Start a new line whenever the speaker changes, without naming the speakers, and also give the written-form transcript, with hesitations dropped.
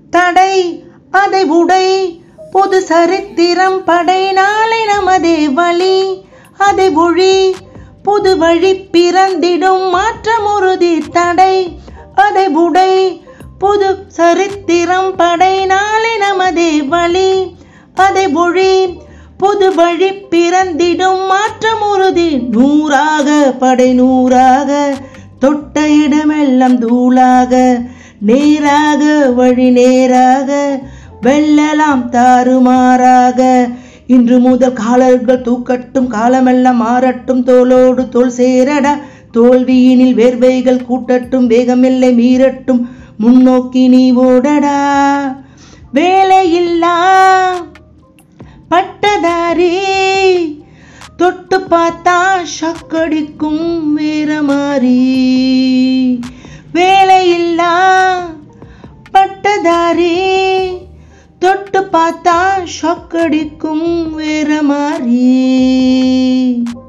தடை அதை உடை புது சரித்திரம் படை நாளை நமதே வழி அதை ஒழி புது வழி பிறந்திடும் மாற்றம் உறுதி தடை அதை உடை புது சரித்திரம் படை நாளை நமதே வழி அதை ஒழி புது வழி பிறந்திடும் மாற்றம் உறுதி நூறாக படை நூறாக தொட்ட இடமெல்லாம் தூளாக நேராக வழி நேராக வெல்லலாம் தாறுமாறாக இன்று முதல் காலர்கள் தூக்கட்டும் காலமெல்லாம் மாறட்டும் தோளோடு தோள் சேரடா தோல்வியினில் வேர்வைகள் கூட்டட்டும் வேகமில்லை மீறட்டும் முன்னோக்கி நீ ஓடடா வேலையில்லா பட்டதாரி தொட்டு பார்த்தா ஷக்கடிக்கும் வேற மாறி வேலையில்லா பட்டதாரி தொட்டு பார்த்தா ஷக்கடிக்கும் வேற மாறி